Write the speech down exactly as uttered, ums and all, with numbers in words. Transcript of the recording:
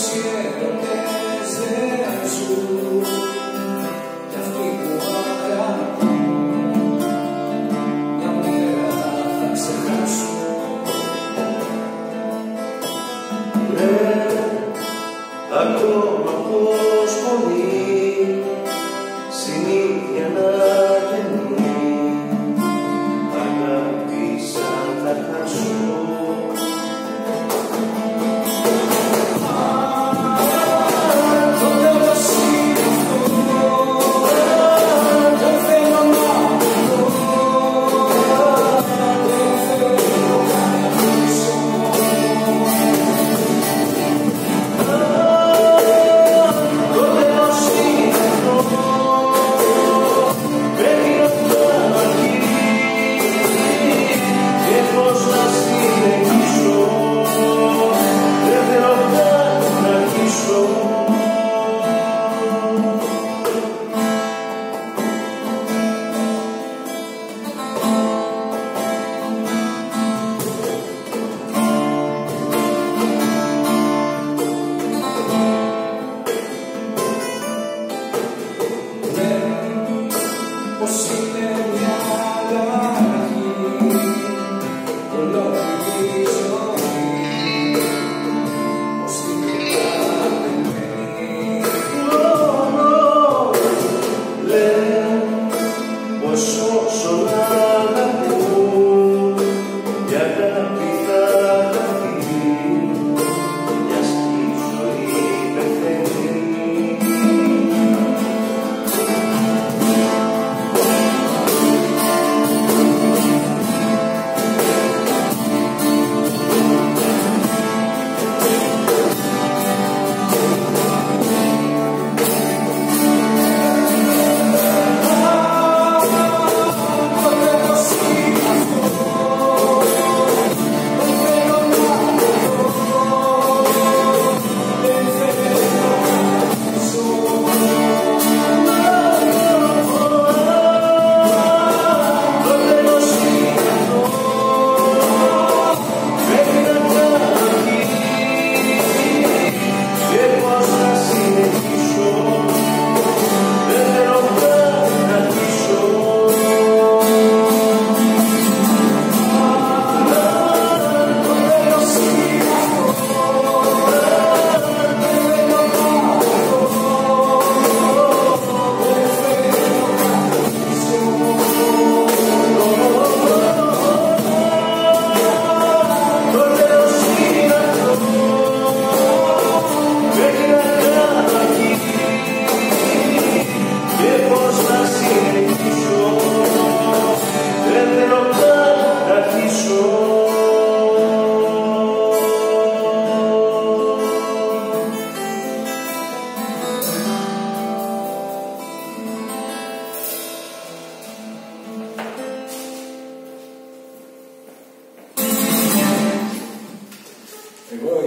οι έρωτες δεν ζουν κι αυτοί που αγαπούν μια μέρα θα ξεχάσουν. Ακόμα πως πονεί συνήθεια να γεννεί, αγάπησα θα χάσω. Το τέλος είναι αυτό, δεν θέλω να πω, δεν θέλω να πίσω. Πως είναι μια αλλαγή, ολόκληρη ζωή, πως την αγαπημένη. Λένε πως όσο να αγαπούν, η αγάπη θα χαθεί, μιας κι η ζωή πεθαίνει. Εγώ